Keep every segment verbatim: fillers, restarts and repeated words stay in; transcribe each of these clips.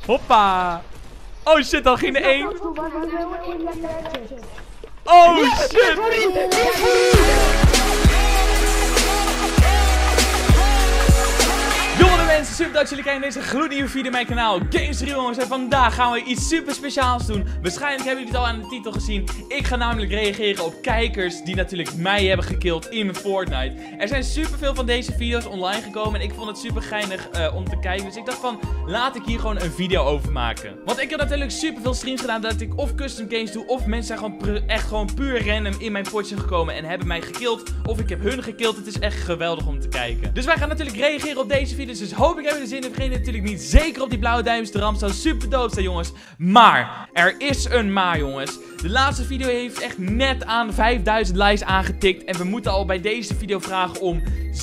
Hoppa. Oh shit, dan ging de één. Oh shit. Jongen mensen, super dat jullie kijken naar deze gloednieuwe video op mijn kanaal Games drie jongens. En vandaag gaan we iets super speciaals doen. Waarschijnlijk hebben jullie het al aan de titel gezien. Ik ga namelijk reageren op kijkers die natuurlijk mij hebben gekild in mijn Fortnite. Er zijn superveel van deze video's online gekomen en ik vond het super geinig uh, om te kijken. Dus ik dacht van, laat ik hier gewoon een video over maken. Want ik heb natuurlijk superveel streams gedaan dat ik of custom games doe, of mensen zijn gewoon echt gewoon puur random in mijn potje gekomen en hebben mij gekild. Of ik heb hun gekild. Het is echt geweldig om te kijken. Dus wij gaan natuurlijk reageren op deze video's. Dus hoop ik heb je er zin in. Vergeet natuurlijk niet zeker op die blauwe duimpjes. De ram zou super dood zijn, jongens. Maar er is een maar, jongens. De laatste video heeft echt net aan vijfduizend likes aangetikt. En we moeten al bij deze video vragen om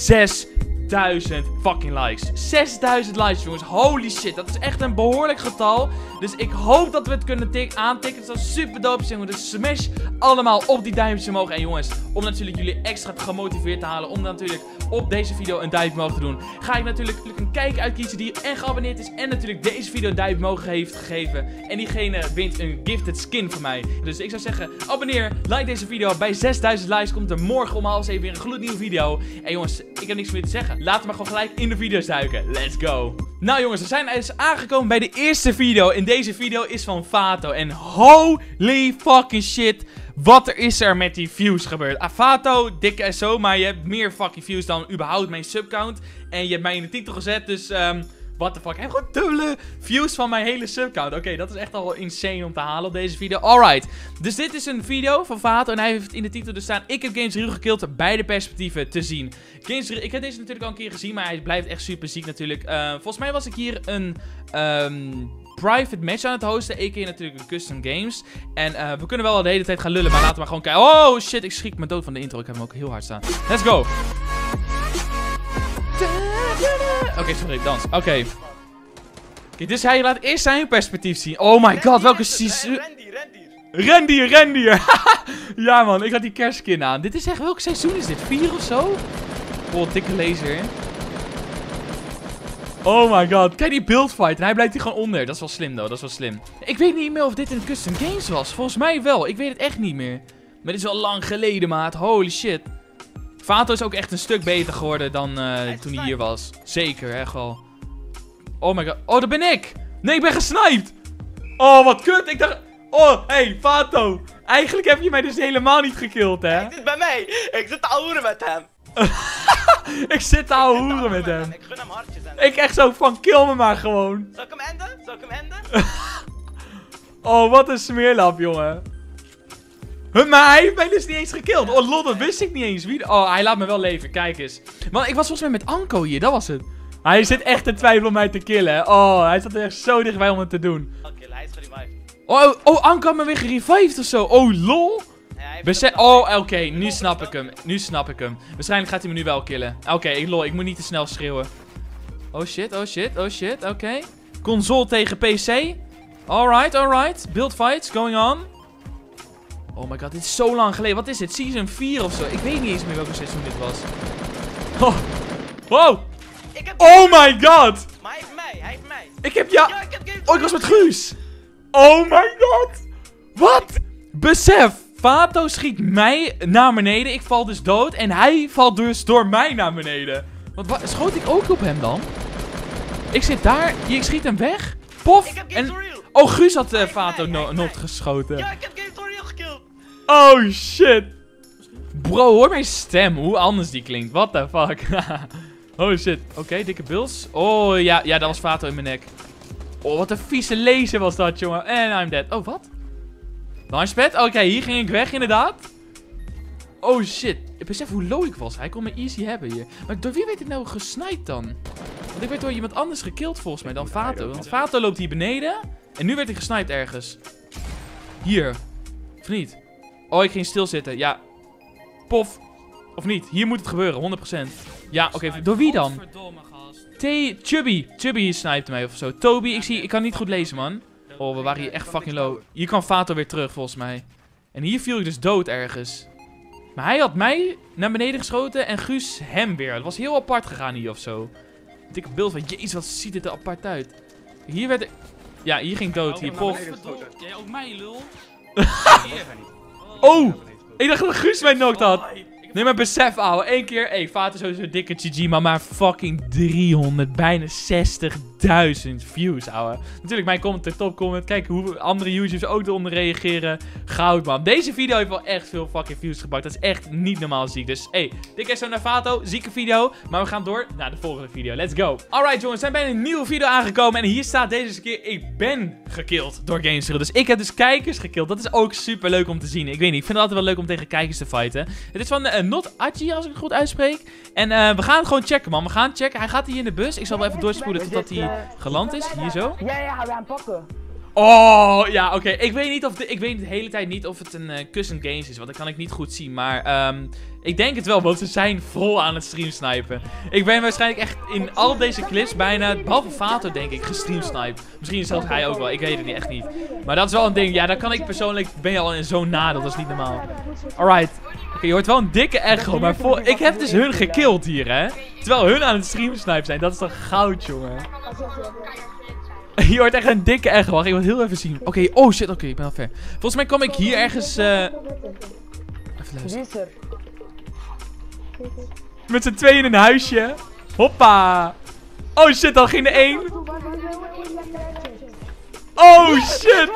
zesduizend fucking likes. zesduizend likes, jongens. Holy shit. Dat is echt een behoorlijk getal. Dus ik hoop dat we het kunnen aantikken. Het zou super dope zijn, jongens. Dus smash allemaal op die duimpjes omhoog. En jongens, om natuurlijk jullie extra gemotiveerd te halen. Om natuurlijk op deze video een duimpje omhoog te doen. Ga ik natuurlijk een kijker uitkiezen die en geabonneerd is. En natuurlijk deze video een duimpje omhoog heeft gegeven. En diegene wint een gifted skin van mij. Dus ik zou zeggen, abonneer, like deze video. Bij zesduizend likes komt er morgen om half zeven weer een gloednieuwe video. En jongens, ik heb niks meer te zeggen. Laten we maar gewoon gelijk in de video's duiken. Let's go. Nou jongens, we zijn dus aangekomen bij de eerste video. En deze video is van Vato. En holy fucking shit. Wat er is er met die views gebeurd. Ah, Vato, dikke S O, maar je hebt meer fucking views dan überhaupt mijn subcount. En je hebt mij in de titel gezet, dus um, what the fuck. Ik heb gewoon dubbele views van mijn hele subcount. Oké, okay, dat is echt al insane om te halen op deze video. Alright, dus dit is een video van Vato en hij heeft in de titel dus staan: ik heb Games drie gekild, beide perspectieven te zien. Games drie, ik heb deze natuurlijk al een keer gezien, maar hij blijft echt super ziek natuurlijk. Uh, volgens mij was ik hier een Um, private match aan het hosten. Ik keer natuurlijk een custom games. En uh, we kunnen wel de hele tijd gaan lullen, maar laten we maar gewoon kijken. Oh shit, ik schrik me dood van de intro. Ik heb hem ook heel hard staan. Let's go. Oké, okay, sorry, dans. Oké. Okay. Kijk, dus hij laat eerst zijn perspectief zien. Oh my god, welke seizoen. Rendier, rendier. Ja man, ik had die kerstskin aan. Dit is echt, welk seizoen is dit? Vier of zo? Oh, dikke laser. Oh my god. Kijk die buildfight. En hij blijft hier gewoon onder. Dat is wel slim, though. Dat is wel slim. Ik weet niet meer of dit een custom games was. Volgens mij wel. Ik weet het echt niet meer. Maar dit is wel lang geleden, maat. Holy shit. Vato is ook echt een stuk beter geworden dan uh, toen hij hier was. Zeker, echt wel. Oh my god. Oh, dat ben ik. Nee, ik ben gesniped. Oh, wat kut. Ik dacht... Oh, hey, Vato. Eigenlijk heb je mij dus helemaal niet gekild, hè? Hij zit bij mij. Ik zit te ouwen met hem. Ik zit te ouwe hoeren met hem. Ik gun hem hartjes en... Ik echt zo van, kill me maar gewoon. Zal ik hem enden? Zal ik hem enden? Oh, wat een smeerlap, jongen. Huh, maar hij heeft mij dus niet eens gekild. Oh, lol, dat wist ik niet eens. Wie... Oh, hij laat me wel leven. Kijk eens. Want ik was volgens mij met Anko hier. Dat was het. Hij zit echt te twijfelen om mij te killen. Oh, hij zat er echt zo dichtbij om het te doen. Oké, okay, hij is gerevived. Oh, oh, Anko had me weer gerevived of zo. Oh, lol. Ja, oh, oké, okay, nu snap ik hem. Nu snap ik hem. Waarschijnlijk gaat hij me nu wel killen. Oké, okay, ik lol, ik moet niet te snel schreeuwen. Oh shit, oh shit, oh shit, oké. Okay. Console tegen P C. Alright, alright. Build fights going on. Oh my god, dit is zo lang geleden. Wat is dit? Season vier of zo? Ik weet niet eens meer welke seizoen dit was. Oh. Wow. Ik heb oh my god. Maar hij heeft mij, hij heeft mij. Ik heb ja. Ja, ik heb oh, ik was met Guus. Oh my god. Wat? Besef. Vato schiet mij naar beneden. Ik val dus dood. En hij valt dus door mij naar beneden. Wat, wat schoot ik ook op hem dan? Ik zit daar. Ik schiet hem weg. Pof. Ik heb en... Real. Oh, Guus had uh, Vato no nog geschoten. Ja, ik heb Games Real gekilld. Oh shit. Bro, hoor mijn stem. Hoe anders die klinkt. What the fuck. Oh shit. Oké, okay, dikke bills. Oh ja, ja, dat was Vato in mijn nek. Oh, wat een vieze laser was dat, jongen. En I'm dead. Oh, wat? Launchpad? Oké, okay, hier ging ik weg, inderdaad. Oh shit. Ik besef hoe low ik was. Hij kon me easy hebben hier. Maar door wie werd ik nou gesniped dan? Want ik werd door iemand anders gekild volgens mij dan Vato. Want Vato loopt hier beneden. En nu werd ik gesniped ergens. Hier. Of niet? Oh, ik ging stilzitten. Ja. Pof. Of niet? Hier moet het gebeuren, honderd procent. Ja, oké. Okay. Door wie dan? T Chubby. Chubby snipte mij of zo. Toby, ik, zie, ik kan niet goed lezen, man. Oh, we waren hier echt fucking low. Hier kwam Vato weer terug, volgens mij. En hier viel ik dus dood ergens. Maar hij had mij naar beneden geschoten en Guus hem weer. Het was heel apart gegaan hier of zo. Dikke beeld van, jezus, wat ziet dit er apart uit. Hier werd ik... Ja, hier ging dood. Hier, pof. Jij ook mij, lul. Oh! Ik dacht dat Guus mij knocked had. Nee, maar besef, ouwe. Eén keer. Hé, Vaat is sowieso dikke G G, maar maar fucking driehonderd, bijna zestigduizend views, ouwe. Natuurlijk, mijn comment, de top comment. Kijk hoe andere YouTubers ook eronder reageren. Goud, man. Deze video heeft wel echt veel fucking views gepakt. Dat is echt niet normaal ziek. Dus, hé, dikke is zo naar Vato. Zieke video. Maar we gaan door naar de volgende video. Let's go. Alright, jongens. We zijn bij een nieuwe video aangekomen. En hier staat deze keer, ik ben gekilld door GameZero. Dus ik heb dus kijkers gekilld. Dat is ook super leuk om te zien. Ik weet niet, ik vind het altijd wel leuk om tegen kijkers te fighten. Het is van uh, Not Achi, als ik het goed uitspreek. En uh, we gaan het gewoon checken, man. We gaan checken. Hij gaat hier in de bus. Ik zal wel even doorspoelen totdat hij geland is. Hier zo. Ja, ja, we gaan pakken. Oh, ja, oké. Okay. Ik weet niet of de, ik weet de hele tijd niet of het een uh, custom games is, want dat kan ik niet goed zien. Maar um, ik denk het wel, want ze zijn vol aan het streamsnipen. Ik ben waarschijnlijk echt in al deze clips bijna, behalve Vato denk ik, gestreamsniped. Misschien zelfs hij ook wel, ik weet het niet, echt niet. Maar dat is wel een ding, ja, daar kan ik persoonlijk, ben je al in zo'n nadeel, dat is niet normaal. Alright. Oké, okay, je hoort wel een dikke echo, maar voor, ik heb dus hun gekilld hier, hè. Terwijl hun aan het streamsnipen zijn, dat is toch goud, jongen. Je hoort echt een dikke echo. Wacht, ik wil het heel even zien. Oké, okay, oh shit, oké, okay, ik ben al ver. Volgens mij kwam ik hier ergens... Uh... Even luisteren. Met z'n tweeën in een huisje. Hoppa. Oh shit, dan ging er één. Oh shit.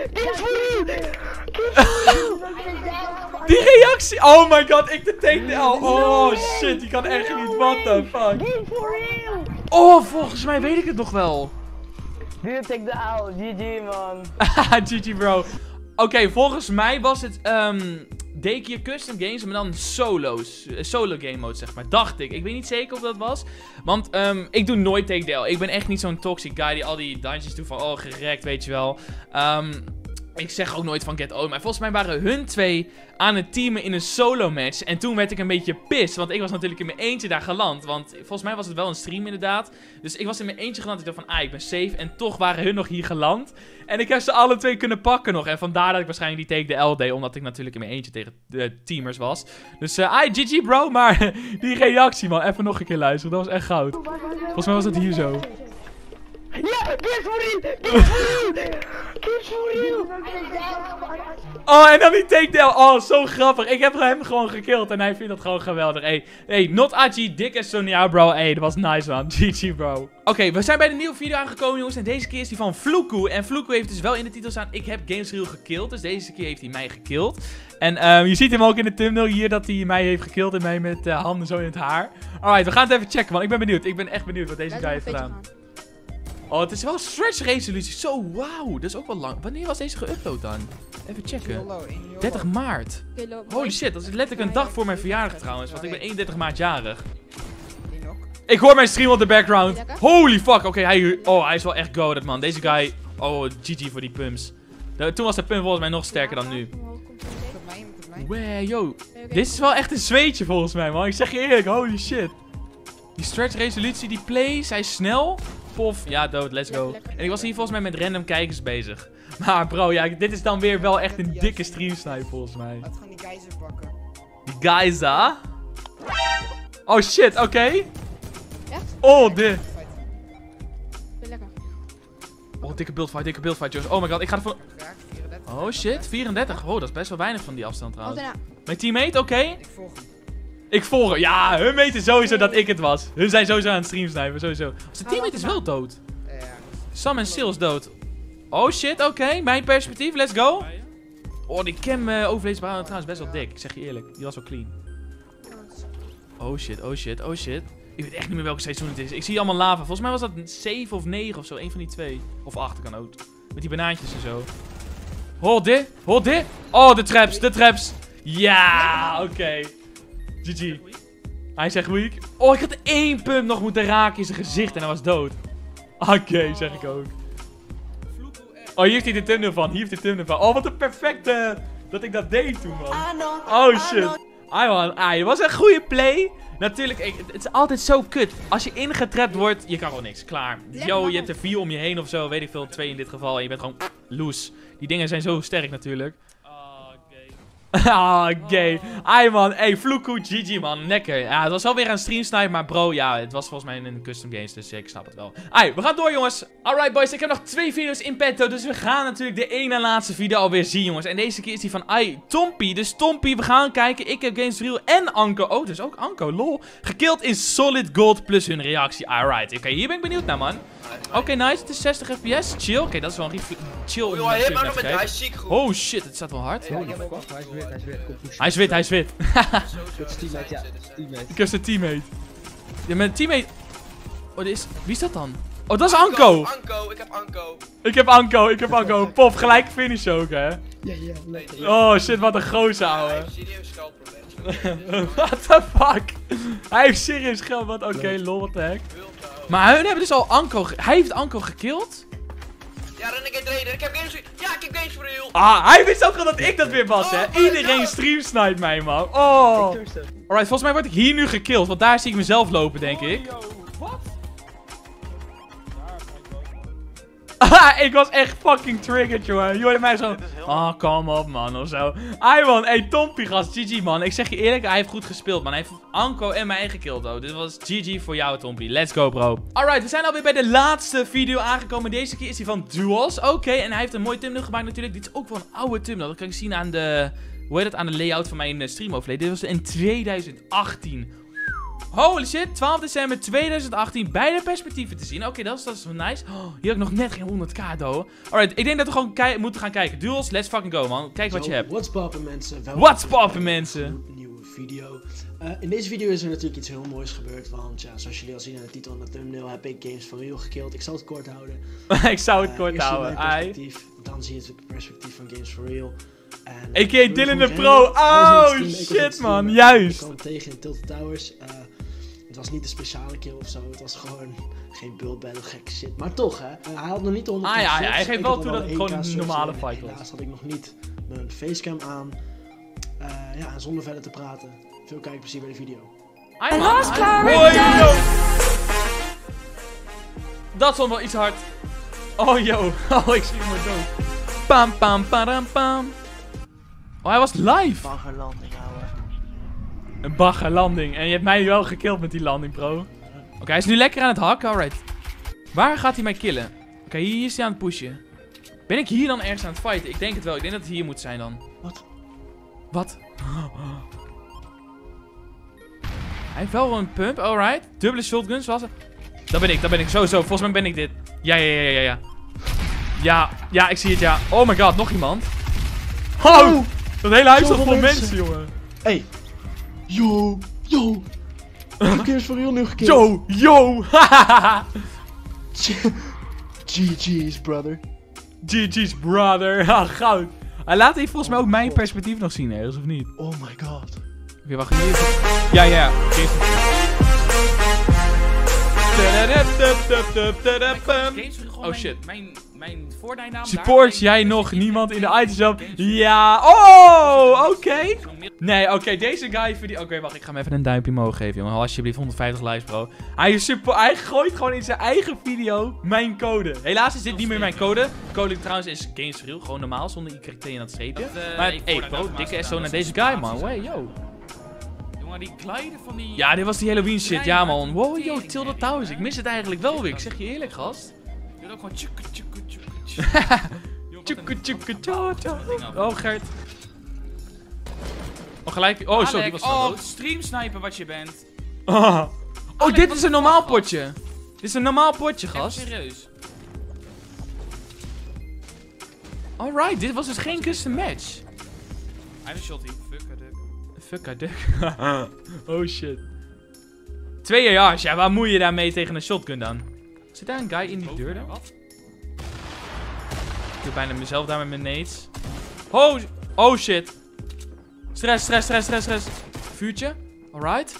Die reactie. Oh my god, ik de takedown. Oh shit, die kan echt niet. What the fuck. Oh, volgens mij weet ik het nog wel. Dude, take the L. G G, man. G G, bro. Oké, okay, volgens mij was het, um, deed ik hier custom games, maar dan solo's. Solo game mode, zeg maar. Dacht ik. Ik weet niet zeker of dat was. Want, um, ik doe nooit take the L. Ik ben echt niet zo'n toxic guy die al die dungeons doet van, oh, gerekt, weet je wel. Um, ik zeg ook nooit van get owned, maar volgens mij waren hun twee aan het teamen in een solo match. En toen werd ik een beetje pissed, want ik was natuurlijk in mijn eentje daar geland. Want volgens mij was het wel een stream inderdaad. Dus ik was in mijn eentje geland. Ik dacht van, ah, ik ben safe. En toch waren hun nog hier geland. En ik heb ze alle twee kunnen pakken nog. En vandaar dat ik waarschijnlijk die take the L deed, omdat ik natuurlijk in mijn eentje tegen de teamers was. Dus, uh, ah, G G bro, maar die reactie man, even nog een keer luisteren. Dat was echt goud. Volgens mij was het hier zo. Ja, kiss for real! Kiss for real! Kiss for real! Oh, en dan die takedown. Oh, zo grappig. Ik heb hem gewoon gekillt en hij vindt dat gewoon geweldig. Hey, hey, Not Achi, dik as Sonia, bro. Hey, dat was nice, man. G G, bro. Oké, okay, we zijn bij de nieuwe video aangekomen, jongens. En deze keer is die van Vloekoe. En Vloekoe heeft dus wel in de titel staan, ik heb GameZero gekillt. Dus deze keer heeft hij mij gekillt. En um, je ziet hem ook in de thumbnail hier dat hij mij heeft gekillt. En mij met uh, handen zo in het haar. Alright, we gaan het even checken, man. Ik ben benieuwd. Ik ben echt benieuwd wat deze guy heeft gedaan. Oh, het is wel stretch resolutie. Zo, wauw. Dat is ook wel lang. Wanneer was deze geüpload dan? Even checken. dertig maart. Holy shit, dat is letterlijk een dag voor mijn verjaardag trouwens. Want ik ben eenendertig maart jarig. Ik hoor mijn stream op de background. Holy fuck. Oké, okay, hij, oh, hij is wel echt goated, man. Deze guy. Oh, G G voor die pumps. De, toen was de pump volgens mij nog sterker dan nu. Wow, yo. Dit is wel echt een zweetje volgens mij, man. Ik zeg je eerlijk, holy shit. Die stretch resolutie, die plays, hij is snel. Pof, ja, dood, let's go. En ik was hier volgens mij met random kijkers bezig. Maar bro, ja, dit is dan weer wel echt een dikke streamsnipe volgens mij. Laten we gaan die geyser pakken. Die geyser? Oh shit, oké. Okay. Echt? Oh, dit. Lekker. Oh, dikke buildfight, dikke buildfight, jongens. Oh my god, ik ga ervoor... Oh shit, vierendertig. Oh, dat is best wel weinig van die afstand trouwens. Oh, mijn teammate, oké. Okay. Ik volg hem. Ik volg hem. Ja, hun weten sowieso dat ik het was. Hun zijn sowieso aan het streamsnipen, sowieso. Zijn teammate is wel dood. Ja. Sam en Sil is dood. Oh shit, oké. Okay. Mijn perspectief, let's go. Oh, die cam uh, overleesbaar trouwens best wel dik. Ik zeg je eerlijk, die was wel clean. Oh shit, oh shit, oh shit. Ik weet echt niet meer welke seizoen het is. Ik zie allemaal lava. Volgens mij was dat zeven of negen of zo. Een van die twee. Of acht kan ook. Met die banaantjes en zo. Hold dit, hold dit. Oh, de traps, de traps. Ja, oké. Okay. G G. Hij zegt weak. Oh, ik had één pump nog moeten raken in zijn gezicht en hij was dood. Oké, okay, zeg ik ook. Oh, hier heeft hij de thumbnail van. Hier heeft hij de thumbnail van. Oh, wat een perfecte... Dat ik dat deed toen, man. Oh, shit. Ah, man. Ah, het was een goede play. Natuurlijk, ik, het is altijd zo kut. Als je ingetrapt wordt, je kan gewoon niks. Klaar. Yo, je hebt er vier om je heen of zo. Weet ik veel, twee in dit geval. En je bent gewoon loose. Die dingen zijn zo sterk natuurlijk. Ah, gay. Ai man, hey, Vloekoe, G G man, lekker. Ja, het was wel weer een stream snipe, maar bro, ja, het was volgens mij een custom games, dus ik snap het wel. Ai, we gaan door jongens. Alright boys, ik heb nog twee video's in petto, dus we gaan natuurlijk de ene laatste video alweer zien jongens. En deze keer is die van Ai, Tompie. Dus Tompie, we gaan kijken. Ik heb Games Real en Anko, oh, dus ook Anko, lol. Gekild in Solid Gold plus hun reactie. Alright, oké, okay, hier ben ik benieuwd naar man. Oké, okay, nice, het is zestig F P S, chill. Oké, okay, dat is wel een chill. Oh, joh, hij heeft nog met hij is ziek goed. Oh shit, het staat wel hard. Ja, ik heb ook hij is wit, hij is wit. Hij is wit, hij is wit. Dat is teammate, ja. Teammate. Ik heb zijn teammate. Ja, mijn teammate... Oh, dit is... Wie is dat dan? Oh, dat is Anko. Anko, ik heb Anko. Ik heb Anko, ik heb Anko. Pop, gelijk finish ook, hè. Ja, ja, lekker. Oh shit, wat een gozer, ouwe. Hij heeft serieus geldprobleem. What the fuck? Hij heeft serieus geld, wat oké, okay, lol, what the heck. Maar hun hebben dus al Anko... Hij heeft Anko gekillt? Ja, Renegade Raider, ik heb games... Ja, ik heb games for real. Ah, hij wist ook al dat ik dat weer was, hè. Oh, Iedereen God. streamsnipe mij, man. Oh. Alright, volgens mij word ik hier nu gekillt, want daar zie ik mezelf lopen, denk ik. Wat? Ah, ik was echt fucking triggered, jongen. Je hoorde mij zo... Oh, kom op, man, of zo. Ai, man. Hey, Tompie, gast. G G, man. Ik zeg je eerlijk, hij heeft goed gespeeld, man. Hij heeft Anko en mij gekillt, oh. Dit was G G voor jou, Tompie. Let's go, bro. Alright, we zijn alweer bij de laatste video aangekomen. Deze keer is hij van Duos. Oké, okay, en hij heeft een mooi thumbnail gemaakt natuurlijk. Dit is ook wel een oude thumbnail. Dat kan ik zien aan de... Hoe heet het? Aan de layout van mijn stream overleden. Dit was in twintig achttien. Holy shit, twaalf december tweeduizend achttien, beide perspectieven te zien. Oké, okay, dat, dat is wel nice. Oh, hier heb ik nog net geen honderd k, though. Alright, ik denk dat we gewoon moeten gaan kijken. Duels, let's fucking go, man. Kijk wat je hebt. What's poppin', mensen? Welkom What's poppin', mensen? Een nieuwe video. Uh, in deze video is er natuurlijk iets heel moois gebeurd. Want ja, zoals jullie al zien aan de titel en de thumbnail heb ik Games for Real gekillt. Ik zal het kort houden. ik zou het uh, kort houden. Perspectief, dan zie je het perspectief van Games for Real. A K A Dylan de Pro. Oh, shit, man. Juist. Ik kwam tegen in Tilted Towers. Uh, Het was niet een speciale kill of zo, het was gewoon geen build battle, gekke shit. Maar toch, hè, uh, hij had nog niet de honderd. Ah ja, ja, hij geeft wel toe dat het gewoon een normale fight was. Helaas had ik nog niet mijn facecam aan. Uh, ja, en zonder verder te praten. Veel kijkplezier bij de video. En was klaar. Dat stond wel iets hard. Oh, yo. Oh, ik zie hem maar dood. Pam, pam, pam, pam. Oh, hij was live. Baggerlanding, ouwe. Een baggerlanding. En je hebt mij wel gekillt met die landing, bro. Oké, okay, hij is nu lekker aan het hakken. Alright. Waar gaat hij mij killen? Oké, okay, hier is hij aan het pushen. Ben ik hier dan ergens aan het fighten? Ik denk het wel. Ik denk dat het hier moet zijn dan. Wat? Wat? Hij heeft wel een pump. Alright. Dubbele shotguns was het. Dat ben ik. Dat ben ik. Sowieso. Volgens mij ben ik dit. Ja, ja, ja, ja, ja. Ja, ja, ik zie het, ja. Oh my god, nog iemand. Oh! Dat hele huis is vol mensen, jongen. Hey. Yo, yo. Ik heb Games for Real nu gekillt. Yo, yo. G G's, brother. G G's, brother. Ah, goud. Hij laat hier volgens mij ook mijn perspectief nog zien, ergens, of niet? Oh my god. Oké, wacht even. Ja, ja. Oh shit. Mijn, mijn Fortnite-naam. Support jij nog niemand in de itemshop? Ja. Oh, oké. Okay. Nee, oké, okay, deze guy verdient... Oké, okay, wacht, ik ga hem even een duimpje omhoog geven, jongen. Alsjeblieft, honderdvijftig likes, bro. Hij, is super... Hij gooit gewoon in zijn eigen video mijn code. Helaas is dit niet meer mijn code. Code trouwens is Games for Real, gewoon normaal, zonder I K T en dat streepje. Dat, uh, maar, hé, hey, bro, dikke S O naar deze guy, man. Wey, yo. Jongen, die gliden van die... Ja, dit was die Halloween shit, ja, man. Wow, yo, Tilted Towers. Ik mis het eigenlijk wel weer. Ik zeg je eerlijk, gast. Je doet ook gewoon tjukke, tjukke, tjukke, tjukke, tjukke, tjukke. Oh, Gert. Oh, gelijk. Oh, zo, die was oh, dood. stream sniper wat je bent. Oh, oh dit is een normaal potje. Dit is een normaal potje, gast. Echt serieus. Alright, dit was dus geen custom match. Hij heeft een shotty. Fuck a duck. Fuck a duck. Oh shit. Twee A R's, ja, waar moet je daarmee tegen een shotgun dan? Zit daar een guy in die deur dan? Wat? Ik doe bijna mezelf daar met mijn nades. Oh, oh shit. Stress, stress, stress, stress, stress. Vuurtje. Alright.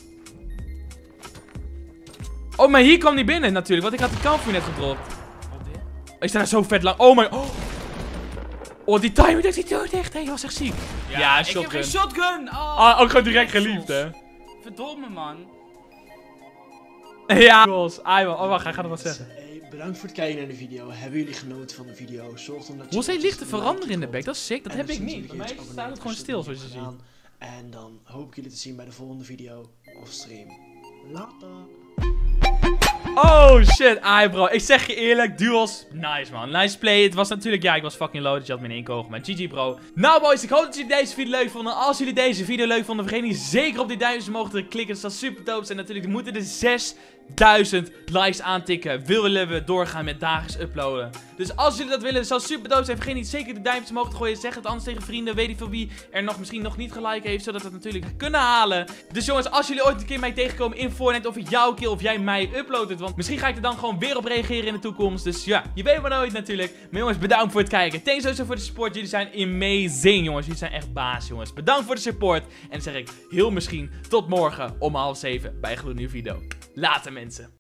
Oh, maar hier kwam die binnen natuurlijk, want ik had die kampvuur net gedropt. Ik sta daar zo vet lang. Oh my... Oh, oh die timer dat hij dood echt. Hij was echt ziek. Ja, ja ik shotgun. heb geen shotgun. Oh, ah, ook gewoon direct geliefd, hè. Verdomme, man. Ja. Goals. Ah, oh, wacht, hij gaat nog wat zeggen. Hey, Bedankt voor het kijken naar de video. Hebben jullie genoten van de video? Zorg dan dat je... Hoe zijn lichten een like veranderen in de dropt. back? Dat is sick, dat En heb als ik je niet. natuurlijk Bij iets mij abonneren staat het gewoon als je stil, het zoals je niet ziet. hebt gedaan. En dan hoop ik jullie te zien bij de volgende video of stream. Later! Oh shit, ai bro, ik zeg je eerlijk, duels, nice man, nice play. Het was natuurlijk, ja, ik was fucking low, dus je had me in één kogel, maar G G bro. Nou boys, ik hoop dat jullie deze video leuk vonden. Als jullie deze video leuk vonden, vergeet niet zeker op die duimpjes omhoog te klikken, dat is super dope. En natuurlijk, we moeten de zesduizend likes aantikken, willen we doorgaan met dagelijks uploaden. Dus als jullie dat willen, dat zou super dope zijn. Vergeet niet zeker de duimpjes omhoog te gooien, zeg het anders tegen vrienden, weet ik veel wie er nog misschien nog niet geliked heeft, zodat we het natuurlijk kunnen halen. Dus jongens, als jullie ooit een keer mij tegenkomen in Fortnite, of ik jouw kill of jij mij uploadt het, want misschien ga ik er dan gewoon weer op reageren in de toekomst. Dus ja, je weet maar nooit natuurlijk. Maar jongens, bedankt voor het kijken. Thanks sowieso voor de support. Jullie zijn amazing, jongens. Jullie zijn echt baas, jongens. Bedankt voor de support. En dan zeg ik heel misschien tot morgen om half zeven bij een gloednieuwe video. Later, mensen.